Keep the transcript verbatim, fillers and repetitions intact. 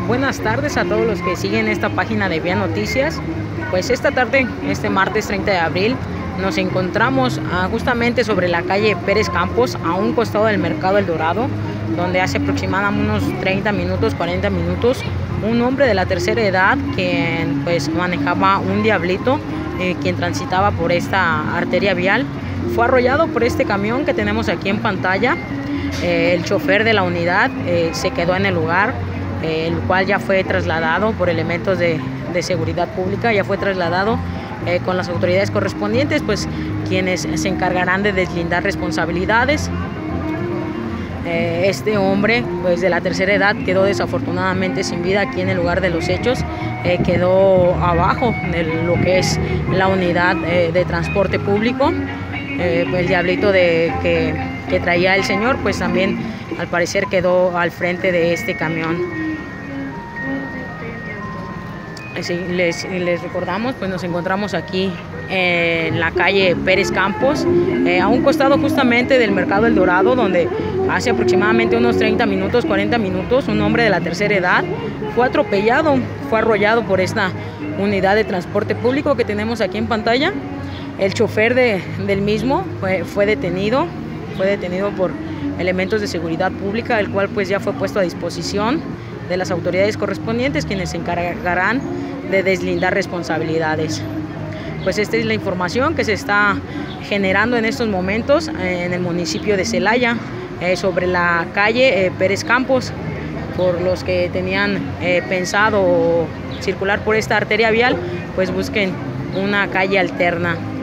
Buenas tardes a todos los que siguen esta página de Vía Noticias. Pues esta tarde, este martes treinta de abril, nos encontramos ah, justamente sobre la calle Pérez Campos, a un costado del Mercado El Dorado, donde hace aproximadamente unos treinta minutos, cuarenta minutos, un hombre de la tercera edad quien pues manejaba un diablito, eh, quien transitaba por esta arteria vial, fue arrollado por este camión que tenemos aquí en pantalla. Eh, el chofer de la unidad eh, se quedó en el lugar, eh, el cual ya fue trasladado por elementos de, de seguridad pública, ya fue trasladado eh, con las autoridades correspondientes, pues quienes se encargarán de deslindar responsabilidades. Eh, este hombre pues de la tercera edad quedó desafortunadamente sin vida aquí en el lugar de los hechos, eh, quedó abajo de lo que es la unidad eh, de transporte público. Eh, el diablito de, que, que traía el señor pues también al parecer quedó al frente de este camión. Sí, les, les recordamos, pues nos encontramos aquí en la calle Pérez Campos, eh, a un costado justamente del Mercado El Dorado, donde hace aproximadamente unos treinta minutos, cuarenta minutos, un hombre de la tercera edad fue atropellado, fue arrollado por esta unidad de transporte público que tenemos aquí en pantalla. El chofer de, del mismo fue, fue detenido, fue detenido por elementos de seguridad pública, el cual pues ya fue puesto a disposición de las autoridades correspondientes, quienes se encargarán de deslindar responsabilidades. Pues esta es la información que se está generando en estos momentos en el municipio de Celaya, eh, sobre la calle eh, Pérez Campos. Por los que tenían eh, pensado circular por esta arteria vial, pues busquen una calle alterna.